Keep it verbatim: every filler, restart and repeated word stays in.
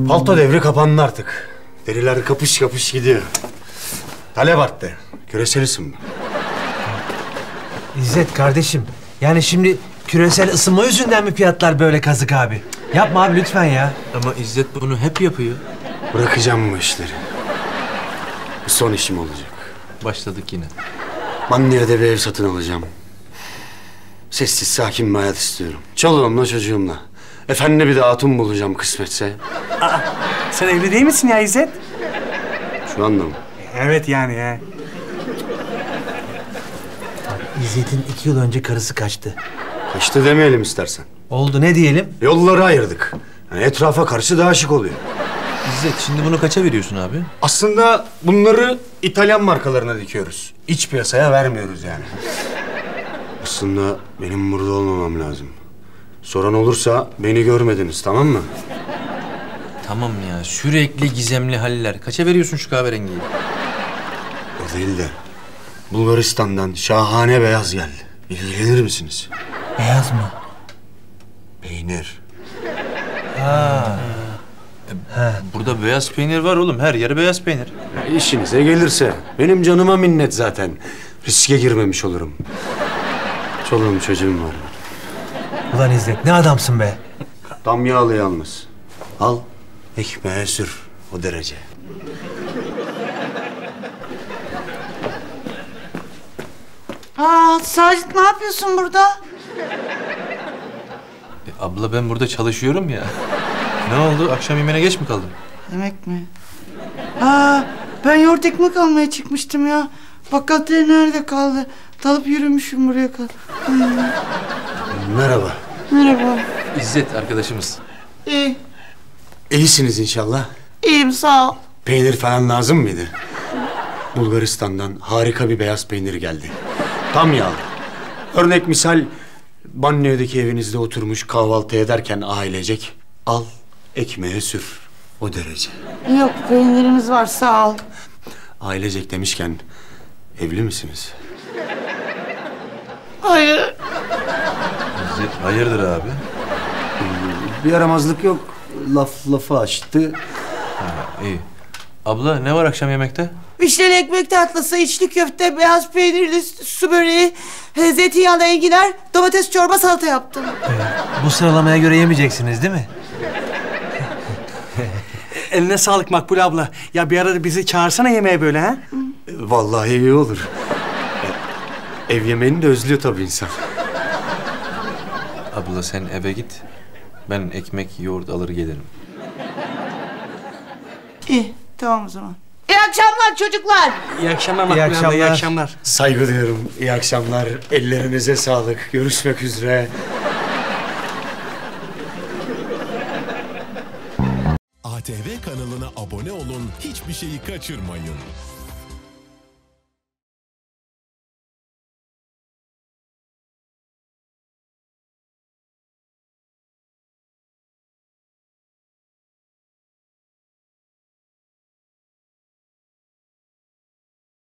Palto devri kapandı artık. Deriler kapış kapış gidiyor. Talep arttı. Küresel ısınma. İzzet kardeşim, yani şimdi küresel ısınma yüzünden mi fiyatlar böyle kazık abi? Yapma abi lütfen ya. Ama İzzet bunu hep yapıyor. Bırakacağım bu işleri. Bu son işim olacak. Başladık yine. Banliyö'de bir ev satın alacağım. Sessiz sakin bir hayat istiyorum. Çoluğumla çocuğumla. Efendi bir de hatun bulacağım kısmetse. Aa, sen evli değil misin ya İzzet? Şu anda mı? Evet yani ya. İzzet'in iki yıl önce karısı kaçtı. Kaçtı demeyelim istersen. Oldu ne diyelim? Yolları ayırdık. Yani etrafa karşı daha şık oluyor. İzzet şimdi bunu kaça veriyorsun abi? Aslında bunları İtalyan markalarına dikiyoruz. İç piyasaya vermiyoruz yani. Aslında benim burada olmamam lazım. Soran olursa beni görmediniz, tamam mı? Tamam ya, sürekli gizemli haller. Kaça veriyorsun şu kahverengiyi? O değil de Bulgaristan'dan şahane beyaz geldi. İlgilenir misiniz? Beyaz mı? Peynir. Ha. Burada beyaz peynir var oğlum. Her yere beyaz peynir. Ya işinize gelirse benim canıma minnet zaten. Riske girmemiş olurum. Çoluğum çocuğum var. Ulan İzzet ne adamsın be. Tam yağlı yalnız. Al, ekmeğe sür. O derece. Aa, Sacit ne yapıyorsun burada? E, abla ben burada çalışıyorum ya. Ne oldu? Akşam yemeğine geç mi kaldın? Yemek mi? Aa, ben yoğurt ekmek almaya çıkmıştım ya. Bakkal tren nerede kaldı? Dalıp yürümüşüm buraya kadar. Hmm. Merhaba. Merhaba. İzzet arkadaşımız. İyi. İyisiniz inşallah. İyiyim sağ ol. Peynir falan lazım mıydı? Bulgaristan'dan harika bir beyaz peynir geldi. Tam yağlı. Örnek misal banliyödeki evinizde oturmuş kahvaltı ederken ailecek al ekmeğe sür. O derece. Yok peynirimiz var sağ ol. Ailecek demişken evli misiniz? Hayır. İzzet hayırdır abi? Bir yaramazlık yok. Laf lafı açtı. Ha, iyi. Abla ne var akşam yemekte? Vişneli ekmek tatlısı, içli köfte, beyaz peynirli su böreği, e, zeytinyağlı enginar, domates çorba, salata yaptım. Ee, bu sıralamaya göre yemeyeceksiniz değil mi? Eline sağlık Makbule abla. Ya bir ara bizi çağırsana yemeğe böyle ha? Vallahi iyi olur. E, Ev yemeğini de özlüyor tabii insan. Abla sen eve git. Ben ekmek, yoğurt alır gelirim. İyi, tamam o zaman. İyi akşamlar çocuklar. İyi akşamlar Makbule abla, akşamlar. iyi akşamlar. Saygı duyuyorum. İyi akşamlar. Ellerinize sağlık. Görüşmek üzere. A T V kanalına abone olun, hiçbir şeyi kaçırmayın.